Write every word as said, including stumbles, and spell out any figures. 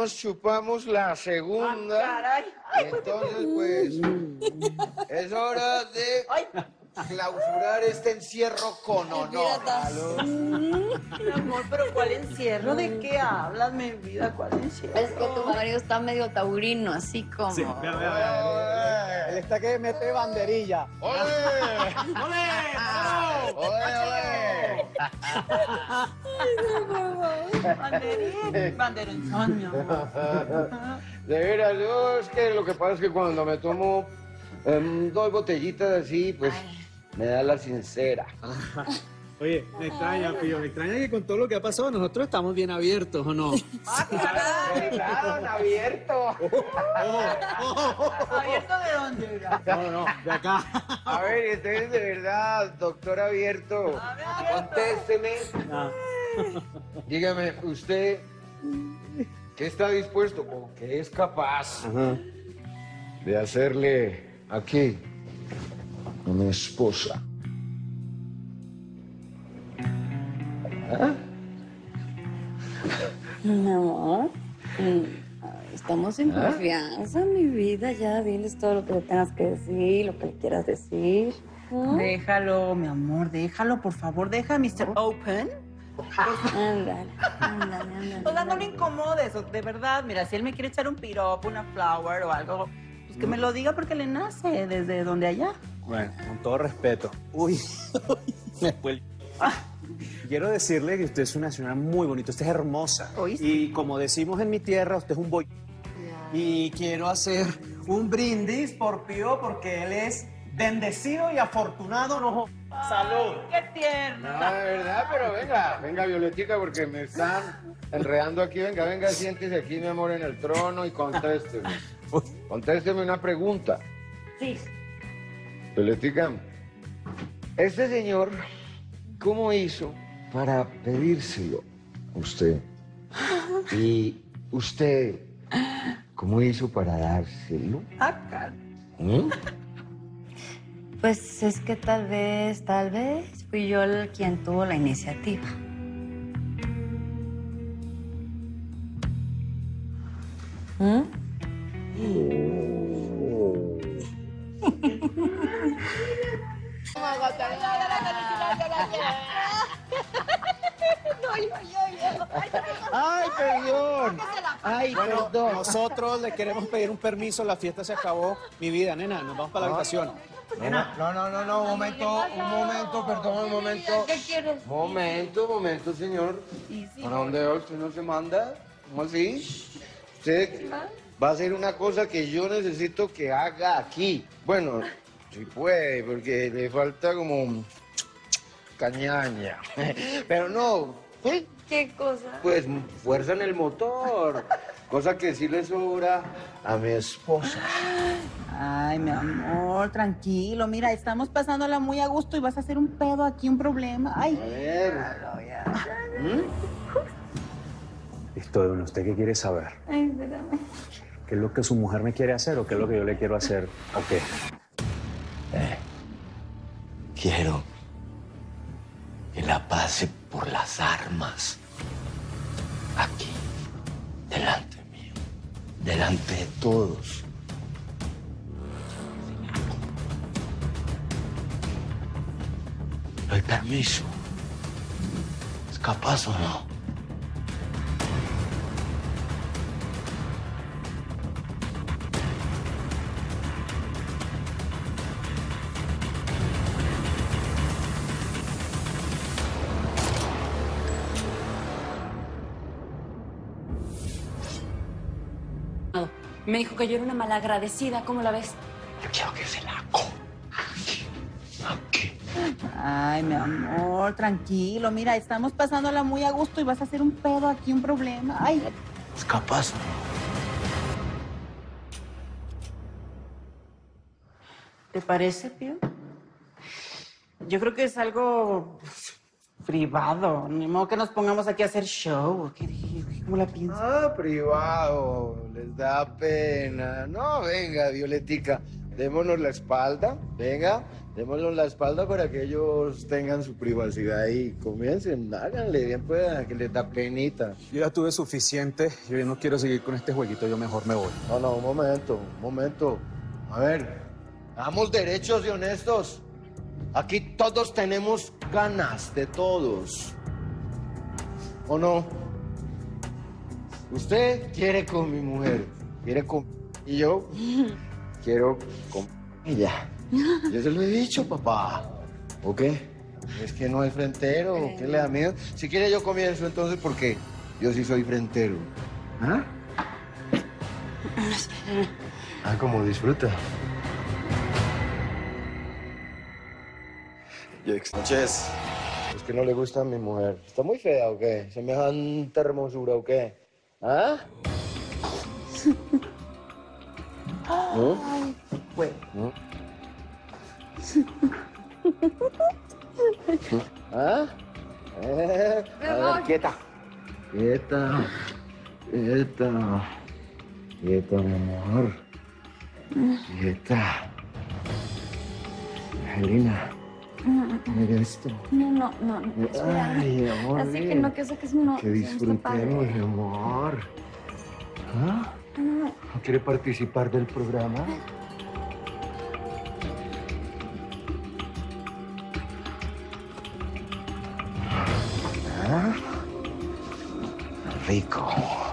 nos chupamos la segunda. Ah, caray. Entonces, pues, es hora de Ay. clausurar este encierro con honor. Mi amor, pero ¿cuál encierro? ¿De qué hablas, mi vida? ¿Cuál encierro? Es que tu marido está medio taurino, así como... Sí, vea, vea, vea. Él está que mete banderilla. ¡Ole! ¡Ole! ¡Ole, ole! Banderín. Banderón, mi amor. De veras, yo es que lo que pasa es que cuando me tomo em, dos botellitas así, pues me da la sincera. Oye, me extraña, Pío, me extraña que con todo lo que ha pasado nosotros estamos bien abiertos, ¿o no? ¡Ah, caray! ¡Claro, abierto! ¿Abierto de dónde? No, no, de acá. A ver, entonces de verdad, doctor Abierto, contésteme. Ah. Dígame, usted, ¿qué está dispuesto o qué es capaz de hacerle aquí a mi esposa? ¿Ah? Mi amor, mm, estamos en ¿Ah? confianza, mi vida. Ya diles todo lo que le tengas que decir, lo que le quieras decir. ¿Mm? Déjalo, mi amor, déjalo, por favor, deja a mister Open. Ándale, ándale, ándale. O sea, no le incomodes, o- de verdad. Mira, si él me quiere echar un piropo, una flower o algo, pues que me lo diga porque le nace desde donde allá. Bueno, con todo respeto. Uy, me fue el... Quiero decirle que usted es una señora muy bonita, usted es hermosa. ¿Oíste? Y como decimos en mi tierra, usted es un boy. Y quiero hacer un brindis por Pío porque él es bendecido y afortunado. No, salud. ¡Qué tierno! No, de verdad, pero venga, venga, Violetica, porque me están enredando aquí. Venga, venga, siéntese aquí, mi amor, en el trono y contésteme. Contésteme una pregunta. Sí. Violetica, este señor, ¿cómo hizo para pedírselo a usted? Y usted, ¿cómo hizo para dárselo? Ah, caray. ¿Mm? Pues es que tal vez, tal vez fui yo el quien tuvo la iniciativa. ¿Mm? ¡Ay, perdón! ¡Ay, Bueno, perdón! nosotros le queremos pedir un permiso, la fiesta se acabó. Mi vida, nena, nos vamos para la habitación. No, no, no, no, un momento, un momento, perdón, un momento. ¿Qué quieres? Momento, momento, señor. Sí, sí. ¿Para dónde va? ¿Usted no se manda? ¿Cómo así? Usted va a hacer una cosa que yo necesito que haga aquí. Bueno, si puede, porque le falta como cañaña. Pero no, ¿eh? ¿Qué cosa? Pues fuerza en el motor. Cosa que sí le sobra a mi esposa. Ay, mi amor, tranquilo. Mira, estamos pasándola muy a gusto y vas a hacer un pedo aquí, un problema. A Ay. ver. ¿Mm? Listo, Don, ¿usted qué quiere saber? Ay, espérame. ¿Qué es lo que su mujer me quiere hacer o qué es lo que yo le quiero hacer? ¿O qué? Quiero que la pase por las armas. Aquí, delante mío, delante de todos. ¿Le doy permiso? ¿Es capaz o no? Me dijo que yo era una malagradecida, ¿cómo la ves? Yo quiero que se la coma. Aquí, aquí. Ay, mi amor, tranquilo. Mira, estamos pasándola muy a gusto y vas a hacer un pedo aquí, un problema. Ay. ¿Es capaz? ¿Te parece, Pío? Yo creo que es algo pues, privado. Ni modo que nos pongamos aquí a hacer show. ¿Qué, ¿Cómo la piensas? Ah, privado, les da pena. No, venga, Violetica, démonos la espalda, venga, démonos la espalda para que ellos tengan su privacidad y comiencen, háganle bien pueda, que les da penita. Yo ya tuve suficiente, yo ya no quiero seguir con este jueguito, yo mejor me voy. No, no, un momento, un momento. A ver, damos derechos y honestos. Aquí todos tenemos ganas de todos. ¿O no? Usted quiere con mi mujer, quiere con... Y yo quiero con ella. Yo se lo he dicho, papá. ¿O qué? Es que no es frentero, ¿qué le da miedo? Si quiere yo comienzo entonces porque yo sí soy frentero. ¿Ah? Ah, como disfruta. Noches. Es que no le gusta a mi mujer. ¿Está muy fea o qué? ¿Semejante hermosura o qué? ¿Ah? ¿No? Ay, güey. ¿No? ¿Ah? Eh, a ver, quieta. Quieta. Quieta. Quieta, mi amor. Quieta. Angelina. Mira esto. No, no, no, no. Espera. Ay, amor. Así que ven. no, que eso que es no. Que no está disfrutemos, padre. mi amor. ¿Ah? No, ¿No quiere participar del programa? ¿Ah? Rico.